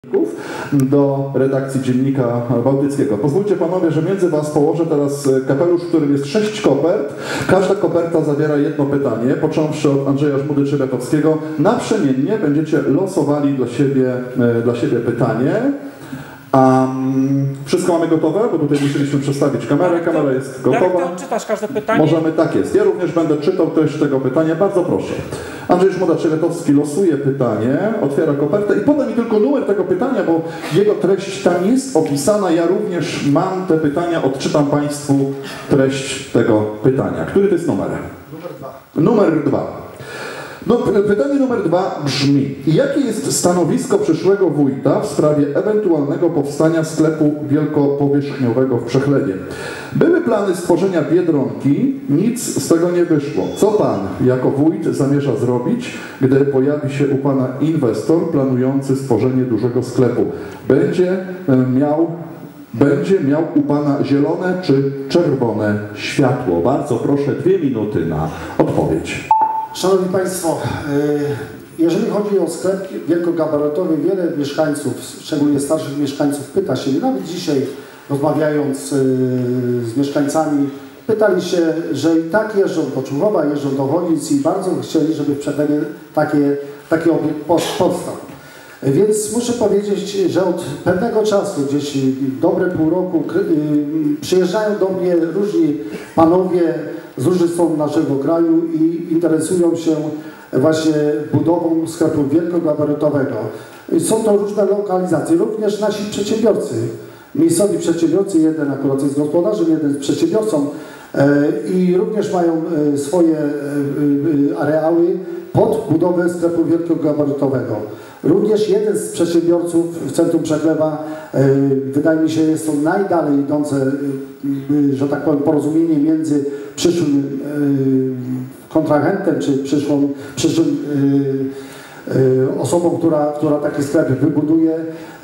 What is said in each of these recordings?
do redakcji Dziennika Bałtyckiego. Pozwólcie panowie, że między was położę teraz kapelusz, w którym jest 6 kopert. Każda koperta zawiera jedno pytanie, począwszy od Andrzeja Żmudy-Trzebiatowskiego. Naprzemiennie będziecie losowali dla siebie pytanie. Wszystko mamy gotowe, bo tutaj musieliśmy przestawić kamerę. Kamera jest gotowa. Darek, ty odczytasz każde pytanie? Możemy, tak jest. Ja również będę czytał treść tego pytania. Bardzo proszę. Andrzej Żmuda-Trzebiatowski losuje pytanie, otwiera kopertę i poda mi tylko numer tego pytania, bo jego treść tam jest opisana. Ja również mam te pytania, odczytam Państwu treść tego pytania. Który to jest numer? Numer 2. Numer 2. No, pytanie numer 2 brzmi: jakie jest stanowisko przyszłego wójta w sprawie ewentualnego powstania sklepu wielkopowierzchniowego w Przechlewie? Były plany stworzenia Biedronki, nic z tego nie wyszło. Co pan jako wójt zamierza zrobić, gdy pojawi się u pana inwestor planujący stworzenie dużego sklepu? Będzie miał u pana zielone czy czerwone światło? Bardzo proszę, 2 minuty na odpowiedź. Szanowni Państwo, jeżeli chodzi o sklep wielkogabarytowy, wiele mieszkańców, szczególnie starszych mieszkańców, pyta się, nawet dzisiaj rozmawiając z mieszkańcami, pytali się, że i tak jeżdżą do Czuchowa, jeżdżą do Cholic i bardzo chcieli, żeby w Przechlewie taki obiekt powstał. Więc muszę powiedzieć, że od pewnego czasu, gdzieś dobre pół roku, przyjeżdżają do mnie różni panowie z różnych stron naszego kraju i interesują się właśnie budową sklepu wielkogabarytowego. Są to różne lokalizacje, również nasi przedsiębiorcy, miejscowi przedsiębiorcy, jeden akurat jest gospodarzem, jeden jest przedsiębiorcą i również mają swoje areały pod budowę sklepu wielkogabarytowego. Również jeden z przedsiębiorców w centrum Przechlewa, wydaje mi się, jest to najdalej idące, że tak powiem, porozumienie między przyszłym kontrahentem, czy przyszłym osobą, która taki sklep wybuduje.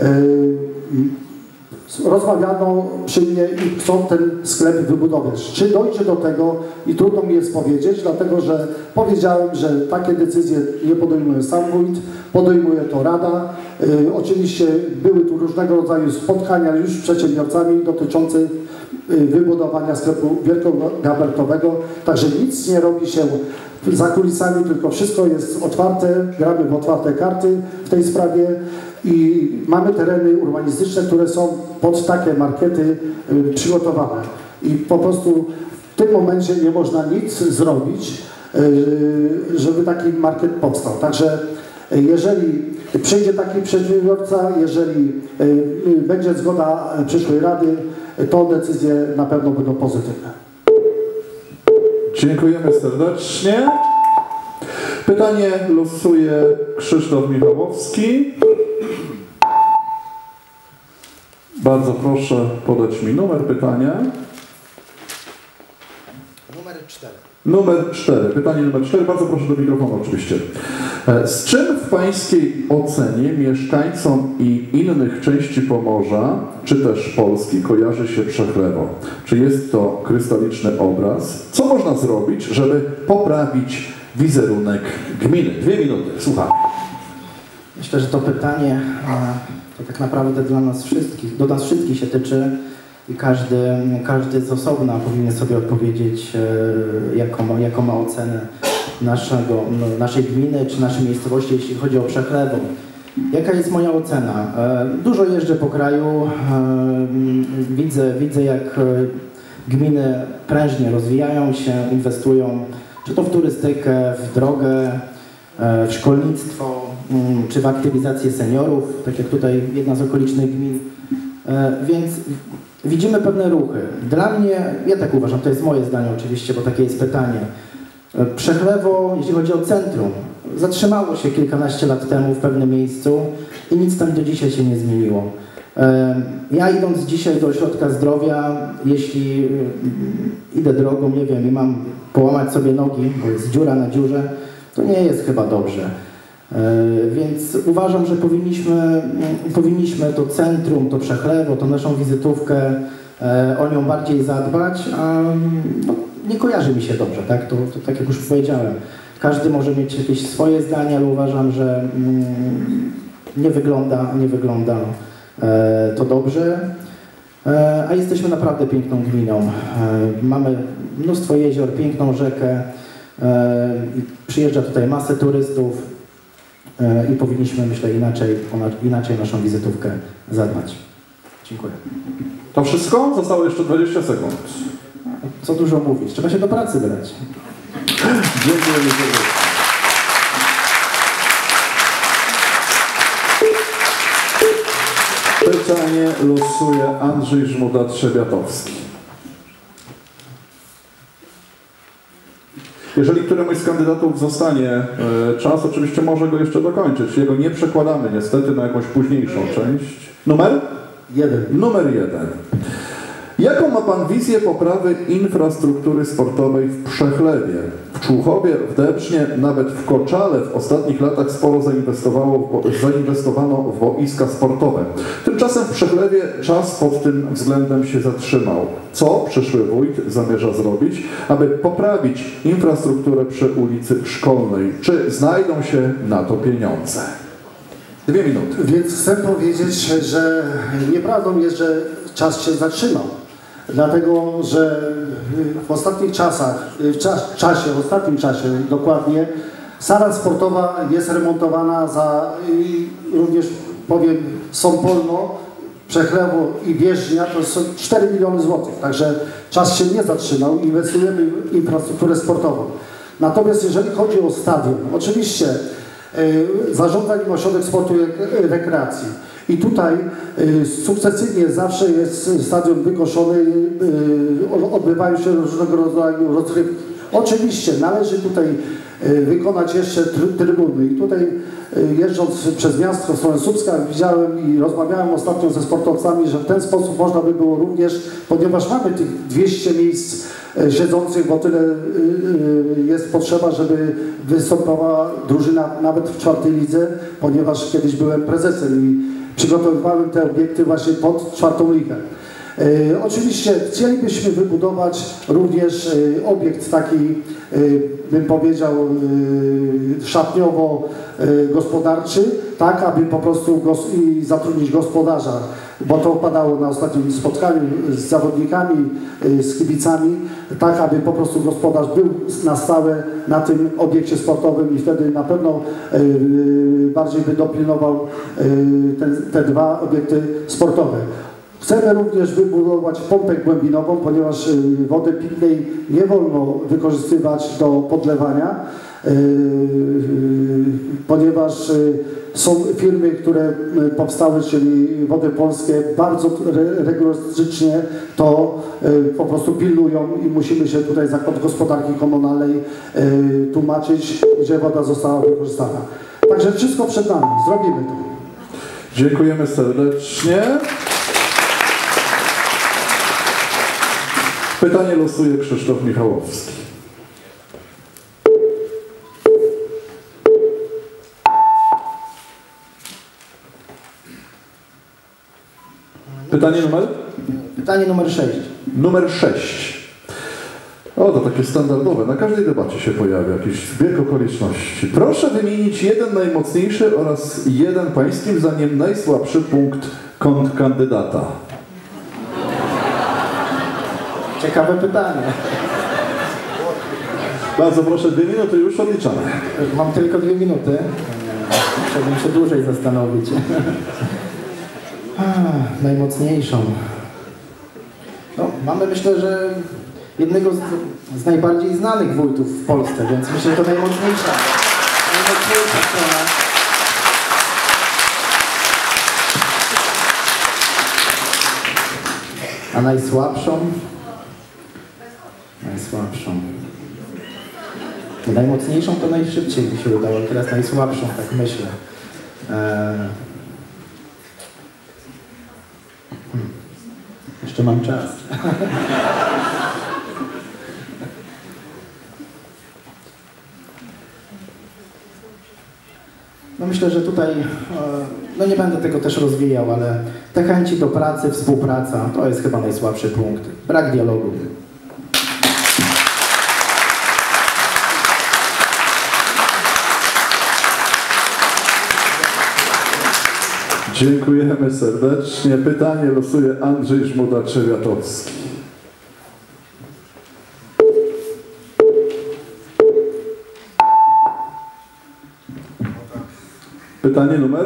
Rozmawiano przy mnie i chcą ten sklep wybudować. Czy dojdzie do tego, i trudno mi jest powiedzieć, dlatego że powiedziałem, że takie decyzje nie podejmuje sam wójt, podejmuje to rada. Oczywiście były tu różnego rodzaju spotkania już z przedsiębiorcami dotyczące wybudowania sklepu wielkogabarytowego, także nic nie robi się za kulisami, tylko wszystko jest otwarte, gramy w otwarte karty w tej sprawie i mamy tereny urbanistyczne, które są pod takie markety przygotowane i po prostu w tym momencie nie można nic zrobić, żeby taki market powstał. Także jeżeli przyjdzie taki przedsiębiorca, jeżeli będzie zgoda przyszłej rady, to decyzje na pewno będą pozytywne. Dziękujemy serdecznie. Pytanie losuje Krzysztof Michałowski. Bardzo proszę podać mi numer pytania. Numer 4. Numer 4. Pytanie numer 4. Bardzo proszę do mikrofonu oczywiście. Z czym w pańskiej ocenie mieszkańcom i innych części Pomorza, czy też Polski kojarzy się Przechlewo? Czy jest to krystaliczny obraz? Co można zrobić, żeby poprawić wizerunek gminy? 2 minuty. Słucham. Myślę, że to pytanie to tak naprawdę do nas wszystkich się tyczy i każdy z osobna powinien sobie odpowiedzieć, jaką ma ocenę naszej gminy czy naszej miejscowości, jeśli chodzi o Przechlewo. Jaka jest moja ocena? Dużo jeżdżę po kraju, widzę jak gminy prężnie rozwijają się, inwestują, czy to w turystykę, w drogę, w szkolnictwo, czy w aktywizację seniorów, tak jak tutaj jedna z okolicznych gmin. Więc widzimy pewne ruchy. Dla mnie, ja tak uważam, to jest moje zdanie oczywiście, bo takie jest pytanie. Przechlewo, jeśli chodzi o centrum, zatrzymało się kilkanaście lat temu w pewnym miejscu i nic tam do dzisiaj się nie zmieniło. Ja idąc dzisiaj do ośrodka zdrowia, jeśli idę drogą, nie wiem, i mam połamać sobie nogi, bo jest dziura na dziurze, to nie jest chyba dobrze. Więc uważam, że powinniśmy to centrum, to Przechlewo, to naszą wizytówkę, o nią bardziej zadbać, a no, nie kojarzy mi się dobrze, tak? To tak jak już powiedziałem. Każdy może mieć jakieś swoje zdanie, ale uważam, że nie wygląda to dobrze. A jesteśmy naprawdę piękną gminą. Mamy mnóstwo jezior, piękną rzekę. Przyjeżdża tutaj masę turystów i powinniśmy, myślę, inaczej naszą wizytówkę zadbać. Dziękuję. To wszystko? Zostało jeszcze 20 sekund. Co dużo mówić, trzeba się do pracy brać. Dziękujemy serdecznie. Pytanie losuje Andrzej Żmuda-Trzebiatowski. Jeżeli któremuś z kandydatów zostanie czas, oczywiście może go jeszcze dokończyć. Jego nie przekładamy niestety na jakąś późniejszą część. Numer? 1. Numer 1. Jaką ma Pan wizję poprawy infrastruktury sportowej w Przechlewie? W Człuchowie, w Dębcznie, nawet w Koczale w ostatnich latach sporo zainwestowano w boiska sportowe. Tymczasem w Przechlewie czas pod tym względem się zatrzymał. Co przyszły wójt zamierza zrobić, aby poprawić infrastrukturę przy ulicy Szkolnej? Czy znajdą się na to pieniądze? 2 minuty. Więc chcę powiedzieć, że nieprawdą jest, że czas się zatrzymał. Dlatego, że w ostatnich czasach, w ostatnim czasie dokładnie, sala sportowa jest remontowana za, również powiem, Sąpolno, Przechlewo i Bieżnia, to są 4 miliony złotych. Także czas się nie zatrzymał, inwestujemy w infrastrukturę sportową. Natomiast jeżeli chodzi o stadion, oczywiście zarządza nim Ośrodek Sportu i Rekreacji. I tutaj sukcesywnie zawsze jest stadion wykoszony, odbywają się różnego rodzaju rozrywki. Oczywiście należy tutaj wykonać jeszcze trybuny. I tutaj jeżdżąc przez miasto w stronę Słupska widziałem i rozmawiałem ostatnio ze sportowcami, że w ten sposób można by było również, ponieważ mamy tych 200 miejsc siedzących, bo tyle jest potrzeba, żeby występowała drużyna nawet w 4. lidze, ponieważ kiedyś byłem prezesem i przygotowywałem te obiekty właśnie pod 4. ligę. Oczywiście chcielibyśmy wybudować również obiekt taki, bym powiedział, szatniowo-gospodarczy, tak aby po prostu i zatrudnić gospodarza, bo to padało na ostatnim spotkaniu z zawodnikami, z kibicami, tak aby po prostu gospodarz był na stałe na tym obiekcie sportowym i wtedy na pewno bardziej by dopilnował te 2 obiekty sportowe. Chcemy również wybudować pompę głębinową, ponieważ wody pitnej nie wolno wykorzystywać do podlewania, ponieważ są firmy, które powstały, czyli Wody Polskie, bardzo rygorystycznie to po prostu pilnują i musimy się tutaj Zakład Gospodarki Komunalnej tłumaczyć, gdzie woda została wykorzystana. Także wszystko przed nami, zrobimy to. Dziękujemy serdecznie. Pytanie losuje Krzysztof Michałowski. Pytanie numer? Pytanie numer 6. Numer 6. O, to takie standardowe. Na każdej debacie się pojawia jakiś zbieg okoliczności. Proszę wymienić jeden najmocniejszy oraz jeden pańskim zdaniem najsłabszy punkt kontrkandydata. Ciekawe pytanie. Bardzo proszę, 2 minuty już odliczane. Mam tylko 2 minuty. Chciałbym się dłużej zastanowić. Najmocniejszą. No, mamy, myślę, że jednego z najbardziej znanych wójtów w Polsce, więc myślę, że to najmocniejsza strona. A najsłabszą? Najmocniejszą to najszybciej mi się udało, teraz najsłabszą, tak myślę. Jeszcze mam czas. No myślę, że tutaj, no nie będę tego też rozwijał, ale te chęci do pracy, współpraca, to jest chyba najsłabszy punkt. Brak dialogu. Dziękujemy serdecznie. Pytanie losuje Andrzej Żmuda-Trzewiatowski. Pytanie numer?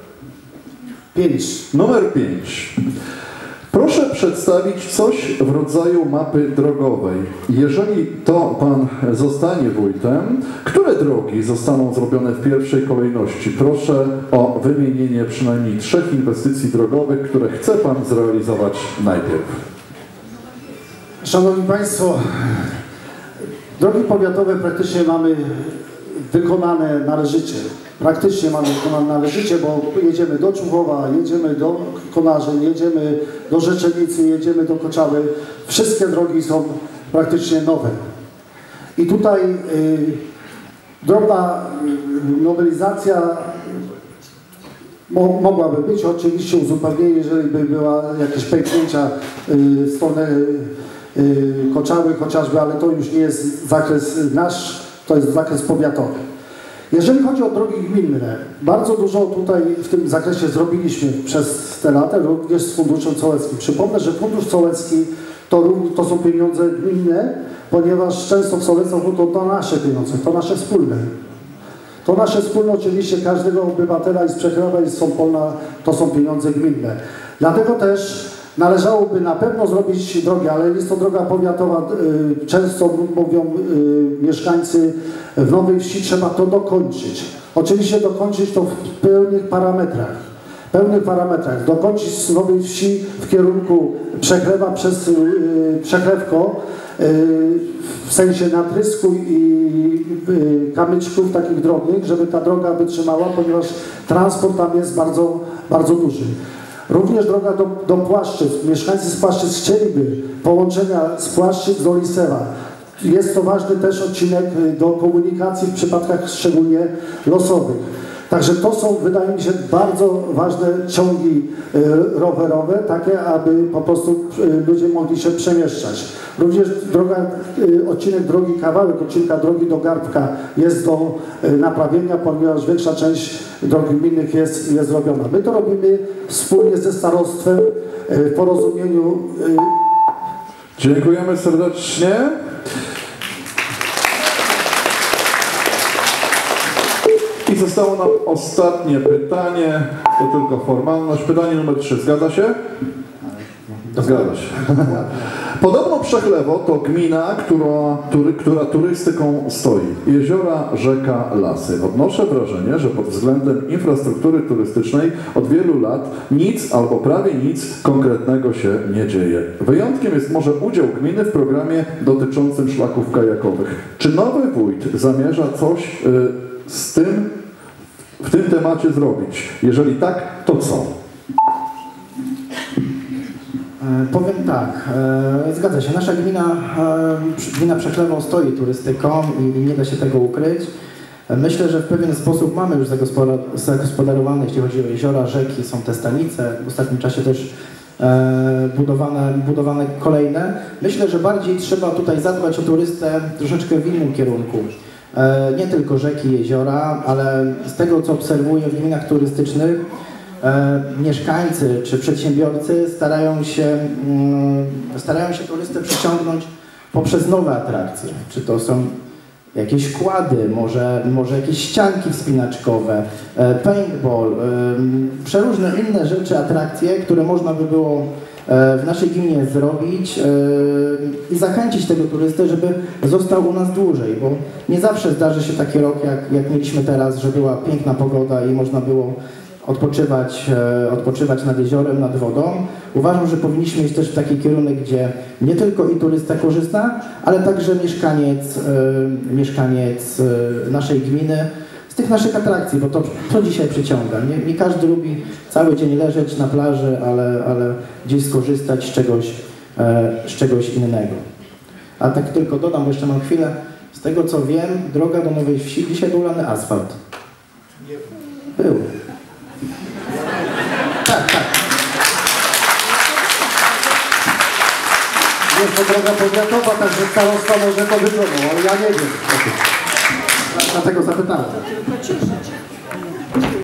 5. Numer 5. Proszę przedstawić coś w rodzaju mapy drogowej. Jeżeli to Pan zostanie wójtem, które drogi zostaną zrobione w pierwszej kolejności? Proszę o wymienienie przynajmniej 3 inwestycji drogowych, które chce Pan zrealizować najpierw. Szanowni Państwo, drogi powiatowe praktycznie mamy wykonane należycie. Praktycznie mamy wykonane należycie, bo jedziemy do Człuchowa, jedziemy do Konarzyn, jedziemy do Rzeczenicy, jedziemy do Koczawy. Wszystkie drogi są praktycznie nowe. I tutaj drobna nowelizacja mogłaby być, oczywiście uzupełnienie, jeżeli by była jakieś pęknięcia w stronę Koczawy chociażby, ale to już nie jest zakres nasz, to jest zakres powiatowy. Jeżeli chodzi o drogi gminne, bardzo dużo tutaj w tym zakresie zrobiliśmy przez te lata, również z Funduszem Sołeckim. Przypomnę, że Fundusz Sołecki to są pieniądze gminne, ponieważ często w sołectwach to nasze pieniądze, to nasze wspólne. To nasze wspólne oczywiście każdego obywatela i z Przechlewa i z Sąpolna to są pieniądze gminne. Dlatego też należałoby na pewno zrobić drogę, ale jest to droga powiatowa. Często mówią mieszkańcy w Nowej Wsi, trzeba to dokończyć. Oczywiście dokończyć to w pełnych parametrach. Dokończyć z Nowej Wsi w kierunku Przechlewa przez Przechlewko, w sensie natrysku i kamyczków takich drobnych, żeby ta droga wytrzymała, ponieważ transport tam jest bardzo, bardzo duży. Również droga do Płaszczyc. Mieszkańcy z Płaszczyc chcieliby połączenia z Płaszczyc do Lisewa. Jest to ważny też odcinek do komunikacji w przypadkach szczególnie losowych. Także to są, wydaje mi się, bardzo ważne ciągi rowerowe, takie, aby po prostu ludzie mogli się przemieszczać. Również kawałek odcinka drogi do Garbka jest do naprawienia, ponieważ większa część dróg gminnych jest zrobiona. My to robimy wspólnie ze starostwem w porozumieniu. Dziękujemy serdecznie. I zostało nam ostatnie pytanie, to tylko formalność. Pytanie numer 3. Zgadza się? Zgadza się. Podobno Przechlewo to gmina, która turystyką stoi. Jeziora, rzeka, lasy. Odnoszę wrażenie, że pod względem infrastruktury turystycznej od wielu lat nic albo prawie nic konkretnego się nie dzieje. Wyjątkiem jest może udział gminy w programie dotyczącym szlaków kajakowych. Czy nowy wójt zamierza coś w tym temacie zrobić? Jeżeli tak, to co? Powiem tak, zgadza się, nasza gmina Przechlewo stoi turystyką i nie da się tego ukryć. Myślę, że w pewien sposób mamy już zagospodarowane, jeśli chodzi o jeziora, rzeki, są te stanice, w ostatnim czasie też budowane kolejne. Myślę, że bardziej trzeba tutaj zadbać o turystę troszeczkę w innym kierunku. Nie tylko rzeki, jeziora, ale z tego, co obserwuję w gminach turystycznych, mieszkańcy czy przedsiębiorcy starają się turystę przyciągnąć poprzez nowe atrakcje. Czy to są jakieś kłady, może jakieś ścianki wspinaczkowe, paintball, przeróżne inne rzeczy, atrakcje, które można by było w naszej gminie zrobić i zachęcić tego turystę, żeby został u nas dłużej, bo nie zawsze zdarzy się taki rok, jak mieliśmy teraz, że była piękna pogoda i można było odpoczywać nad jeziorem, nad wodą. Uważam, że powinniśmy iść też w taki kierunek, gdzie nie tylko i turysta korzysta, ale także mieszkaniec naszej gminy z tych naszych atrakcji, bo to dzisiaj przyciąga. Nie każdy lubi cały dzień leżeć na plaży, ale gdzieś skorzystać z czegoś innego. A tak tylko dodam, bo jeszcze mam chwilę, z tego co wiem, droga do Nowej Wsi dzisiaj był lany asfalt. Był. Tak. Jest to droga powiatowa, także starostwa może to wyglądać, ale ja nie wiem. Dlatego zapytałem.